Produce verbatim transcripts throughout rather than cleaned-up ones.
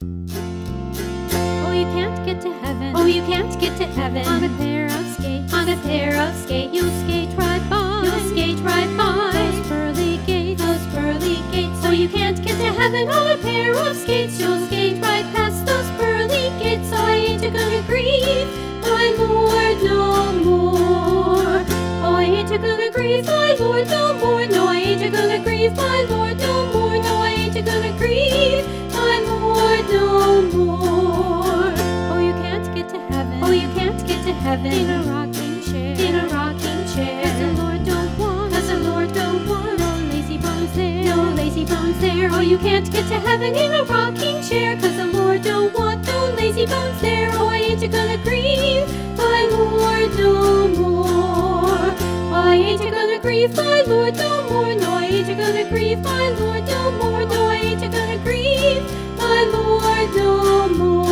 Oh, you can't get to heaven. Oh, you can't get to heaven on a pair of skates. On a pair of skates, you'll skate right by. You'll skate right by those pearly gates. Those pearly gates. Oh, you can't get to heaven on a pair of skates. You'll skate right past those pearly gates. So I ain't gonna grieve my Lord no more. Oh, I ain't gonna grieve my Lord no more. No, I ain't gonna grieve my Lord no more. No, I ain't gonna grieve my Lord no more. Oh, you can't get to heaven. Oh, you can't get to heaven in a rocking chair. In a rocking chair. Cause the Lord don't want. Cause the Lord don't want no lazy bones there. No lazy bones there. Oh, you can't get to heaven in a rocking chair. Cause the Lord don't want no lazy bones there. Oh, I ain't gonna grieve my Lord no more. Oh, I ain't gonna grieve my Lord no more. No, I ain't gonna grieve my Lord no more. No, I ain't gonna grieve my Lord no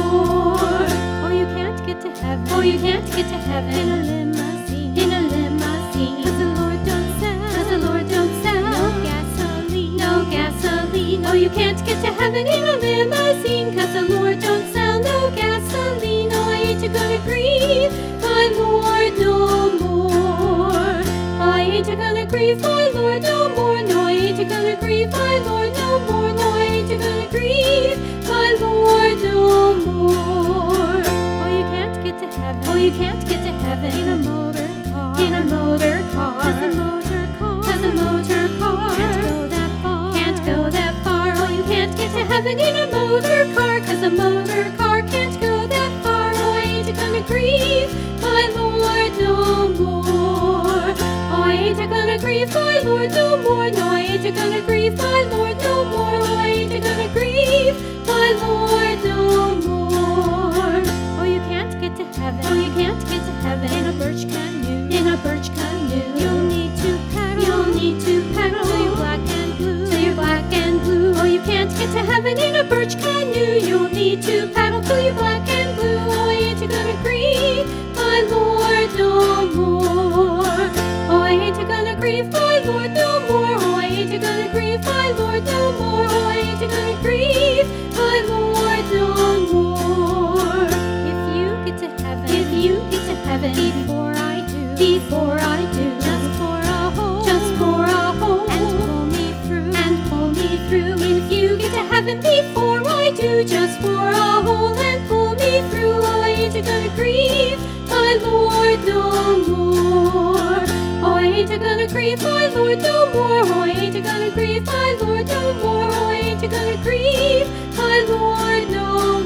more. Oh, you can't get to heaven. Oh, you can't get to heaven in a limousine. In a limousine. Cause the Lord don't sell. Cause the Lord don't sell no gasoline. No gasoline. Oh, you can't get to heaven in a limousine. Cause the Lord don't sell no gasoline. Oh, I ain't gonna grieve my Lord no more. I ain't gonna grieve my Lord no more. No, I ain't gonna grieve my Lord no more. No, I ain't gonna grieve my Lord no more. Oh, you can't get to heaven. Oh, you can't get to heaven in a motor car. In a motor car. Cause the motor car. Cause the motor car can't go that far. Can't go that far. Oh, you can't get to heaven in a motor car. Cause the motor car can't go that far. Oh, I ain't gonna grieve my Lord no more. Oh, I ain't gonna grieve my Lord no more. No, I ain't gonna grieve my Lord no more. Oh, I ain't gonna grieve my Lord no more. Oh, you can't get to heaven. Oh, you can't get to heaven in a birch canoe. In a birch canoe. You'll need to paddle. You'll need to paddle till you're black and blue. Till you're black and blue. Oh, you can't get to heaven in a birch canoe. You'll need to paddle till you're black and blue. Oh, I ain't gonna grieve my Lord no more. Oh, I ain't gonna grieve my Lord no more. Oh, I ain't gonna grieve my Lord no more. Oh, I ain't gonna grieve my Lord no more. If you get to heaven, if you get to heaven before I do, before I do, just pour a hole, just pour a hole, and pull me through, and pull me through. If you get to heaven before I do, just pour a hole and pull me through. Oh, I ain't gonna grieve my Lord no more. Oh, I ain't gonna grieve my Lord no more. Oh, I ain't gonna grieve my Lord no more. Oh, I ain't gonna grieve my Lord no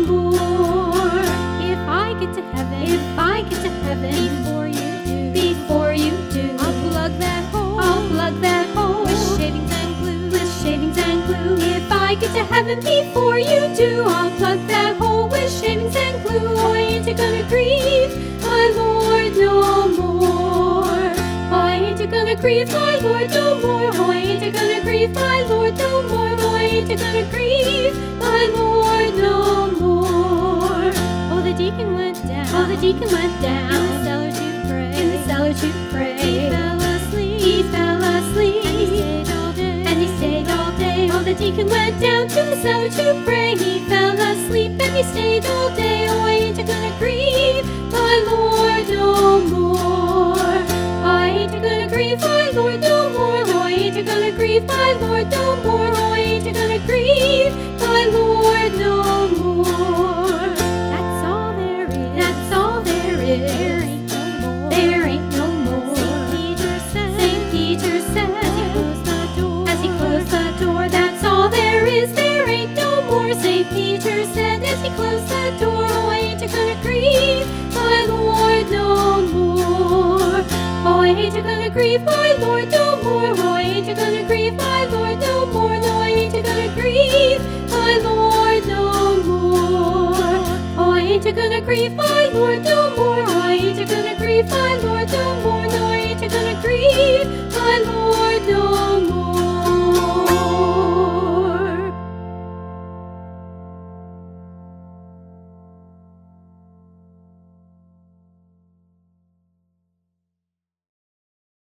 more. If I get to heaven, if I get to heaven before you do, before you do, I'll plug that hole, I'll plug that hole with shavings and glue, with shavings and glue. If I get to heaven before you do, I'll plug that hole with shavings and glue. Oh, I ain't gonna grieve my Lord no more. Oh, I ain't gonna grieve my Lord no more. Oh, I ain't gonna grieve my Lord no more. Oh, I ain't gonna grieve my Lord no more. Oh, the deacon went down. Oh, the deacon went down in the cellar to pray. In the cellar to pray. He fell asleep. He fell asleep. And he stayed all day. And he stayed all day. Oh, the deacon went down to the cellar to pray. He fell asleep and he stayed all day. Oh, I ain't gonna grieve my Lord no more. I ain't gonna grieve my Lord no more. Oh, I ain't gonna grieve my Lord no more. Oh, I ain't gonna grieve my Lord no more. That's all there is. That's all there is. There ain't no more. There ain't no more. Saint Peter said. Saint Peter said. As he closed the door. As he closed the door. That's all there is. There ain't no more. Saint Peter said as he closed the door. Oh, I ain't gonna grieve my Lord no more. Oh, I ain't gonna grieve my Lord no more. Oh, I ain't gonna grieve my Lord no more. No, I ain't gonna grieve my Lord no more. Oh, I ain't gonna grieve my Lord no more. Oh, I ain't gonna grieve my Lord no more. No, I ain't gonna grieve